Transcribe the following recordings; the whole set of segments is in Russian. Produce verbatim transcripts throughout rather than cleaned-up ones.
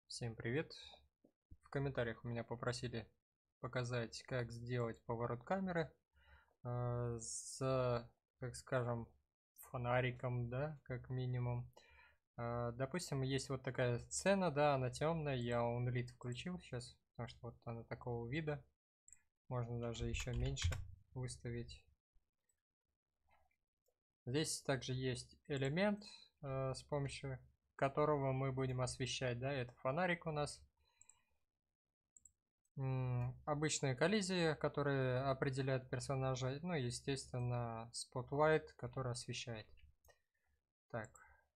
Всем привет! В комментариях у меня попросили показать, как сделать поворот камеры э, с, как скажем, фонариком, да, как минимум. Э, допустим, есть вот такая сцена, да, она темная, я Unlit включил сейчас, потому что вот она такого вида. Можно даже еще меньше выставить. Здесь также есть элемент, э, с помощью которого мы будем освещать, да, это фонарик у нас. Обычные коллизии, которые определяют персонажа, ну, естественно, Spotlight, который освещает. Так,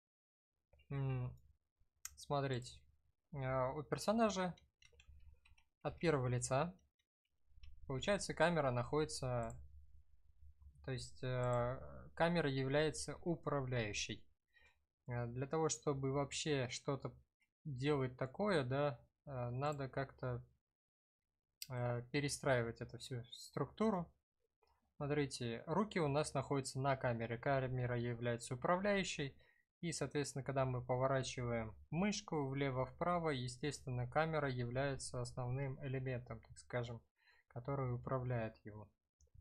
смотрите, у персонажа от первого лица, получается, камера находится, то есть камера является управляющей. Для того, чтобы вообще что-то делать такое, да, надо как-то перестраивать эту всю структуру. Смотрите, руки у нас находятся на камере. Камера является управляющей. И, соответственно, когда мы поворачиваем мышку влево-вправо, естественно, камера является основным элементом, так скажем, который управляет его.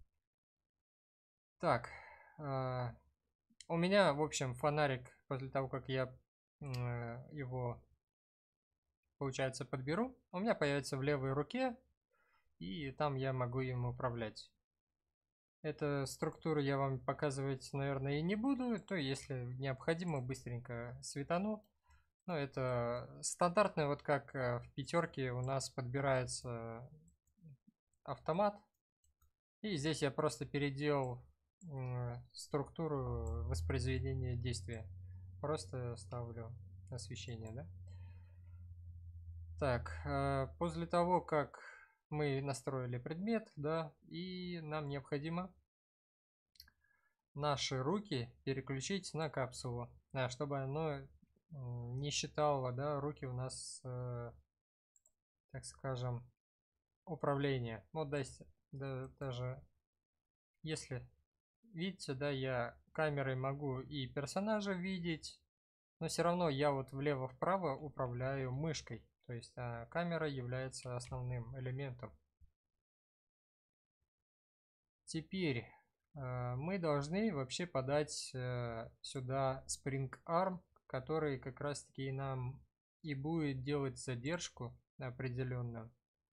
Так, э, у меня, в общем, фонарик, после того, как я э, его, получается, подберу, у меня появится в левой руке, и там я могу им управлять. Эту структуру я вам показывать, наверное, и не буду. То, если необходимо, быстренько светану. Но это стандартно, вот как в пятерке у нас подбирается автомат. И здесь я просто переделал структуру воспроизведения действия. Просто ставлю освещение, да? Так, после того, как мы настроили предмет, да, и нам необходимо наши руки переключить на капсулу, чтобы оно не считало, да, руки у нас, так скажем, управление. Вот да, даже если видите, да, я камерой могу и персонажа видеть, но все равно я вот влево-вправо управляю мышкой, то есть а камера является основным элементом. Теперь мы должны вообще подать сюда Spring Arm, который как раз таки нам и будет делать задержку определенную.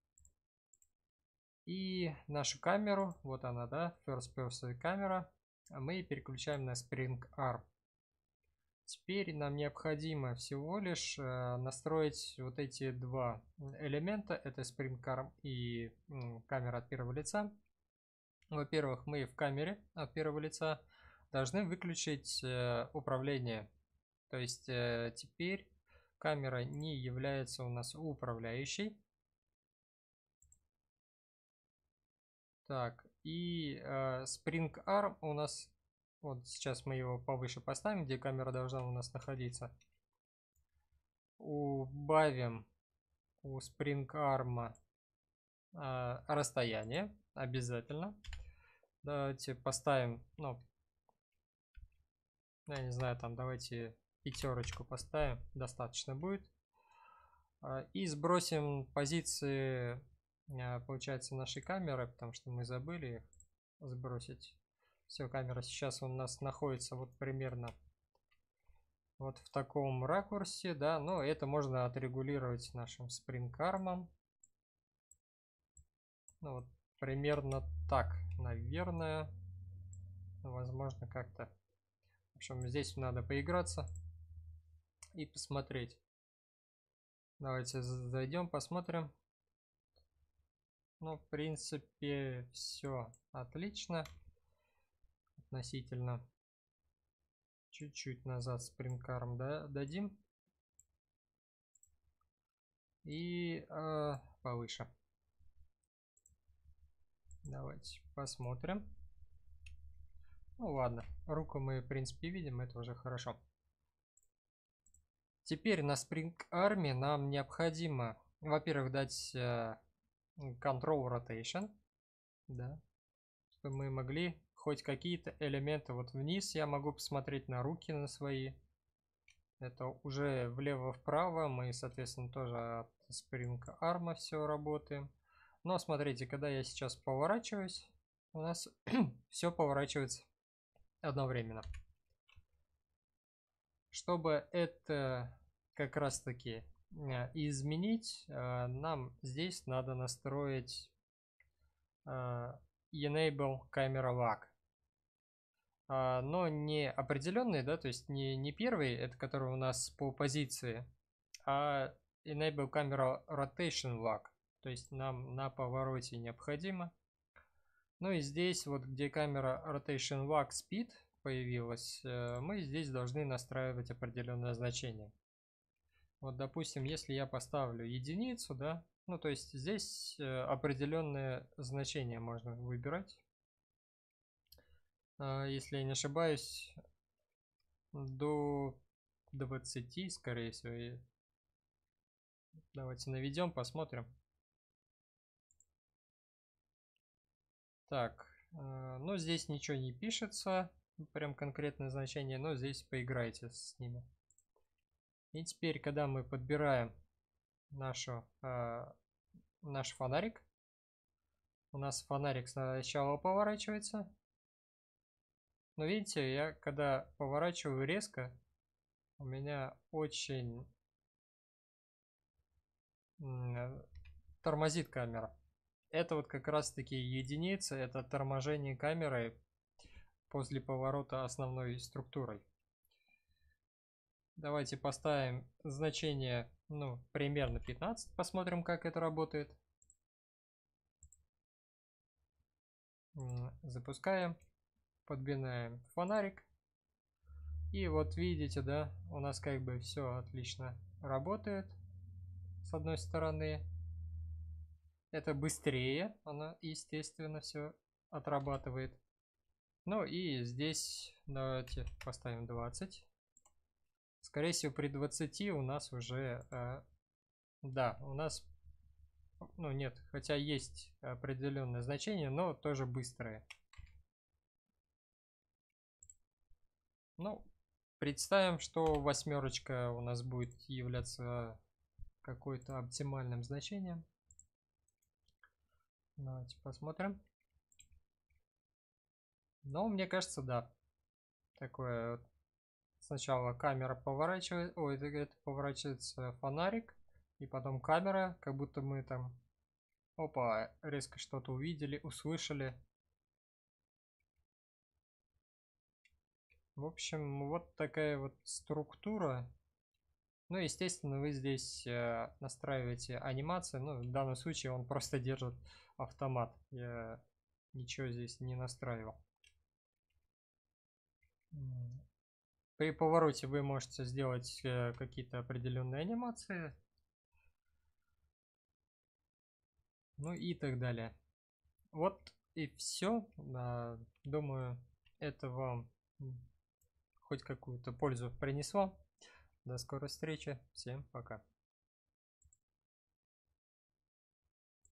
И нашу камеру, вот она, да, First Person камера, мы переключаем на Spring Arm. Теперь нам необходимо всего лишь настроить вот эти два элемента, это Spring Arm и камера от первого лица. Во-первых, мы в камере от первого лица должны выключить э, управление. То есть э, теперь камера не является у нас управляющей. Так, и э, Spring Arm у нас, вот сейчас мы его повыше поставим, где камера должна у нас находиться. Убавим у Spring Arm э, расстояние обязательно. Давайте поставим, ну, я не знаю, там давайте пятерочку поставим, достаточно будет. И сбросим позиции, получается, нашей камеры, потому что мы забыли их сбросить. Все, камера сейчас у нас находится вот примерно вот в таком ракурсе, да, но это можно отрегулировать нашим Spring Arm. Ну, вот примерно так, наверное, возможно, как-то. В общем, здесь надо поиграться и посмотреть. Давайте зайдем, посмотрим. Ну, в принципе, все отлично. Относительно. Чуть-чуть назад Spring Arm, да, дадим. И э, повыше. Давайте посмотрим. Ну ладно, руку мы, в принципе, видим, это уже хорошо. Теперь на Spring Arm нам необходимо, во-первых, дать э, Control Rotation, да, чтобы мы могли хоть какие-то элементы вот вниз, я могу посмотреть на руки на свои. Это уже влево-вправо. Мы, соответственно, тоже от Spring Arm все работаем. Но смотрите, когда я сейчас поворачиваюсь, у нас все поворачивается одновременно. Чтобы это как раз таки изменить, нам здесь надо настроить Enable Camera Lock. Но не определенный, да, то есть не, не первый, это который у нас по позиции, а Enable Camera Rotation Lock. То есть нам на повороте необходимо. Ну и здесь, вот где камера Rotation Lock Speed появилась, мы здесь должны настраивать определенное значение. Вот, допустим, если я поставлю единицу, да, ну то есть здесь определенное значение можно выбирать. Если я не ошибаюсь, до двадцати, скорее всего. Давайте наведем, посмотрим. Так, ну здесь ничего не пишется, прям конкретное значение, но здесь поиграйте с ними. И теперь, когда мы подбираем нашу, э, наш фонарик, у нас фонарик сначала поворачивается. Но видите, я когда поворачиваю резко, у меня очень тормозит камера. Это вот как раз таки единица, это торможение камеры после поворота основной структурой. Давайте поставим значение, ну, примерно пятнадцать, посмотрим, как это работает. Запускаем, подбираем фонарик. И вот видите, да, у нас как бы все отлично работает. С одной стороны, это быстрее, она, естественно, все отрабатывает. Ну и здесь давайте поставим двадцать. Скорее всего, при двадцати у нас уже, э, да, у нас, ну нет, хотя есть определенное значение, но тоже быстрое. Ну, представим, что восьмерочка у нас будет являться какой-то оптимальным значением. Давайте посмотрим. Но мне кажется, да. Такое вот. Сначала камера поворачивает, ой, это, это поворачивается фонарик, и потом камера, как будто мы там, опа, резко что-то увидели, услышали. В общем, вот такая вот структура. Ну, естественно, вы здесь э, настраиваете анимацию. Ну, в данном случае он просто держит автомат. Я ничего здесь не настраивал. При повороте вы можете сделать э, какие-то определенные анимации. Ну и так далее. Вот и все. Думаю, это вам хоть какую-то пользу принесло. До скорой встречи. Всем пока.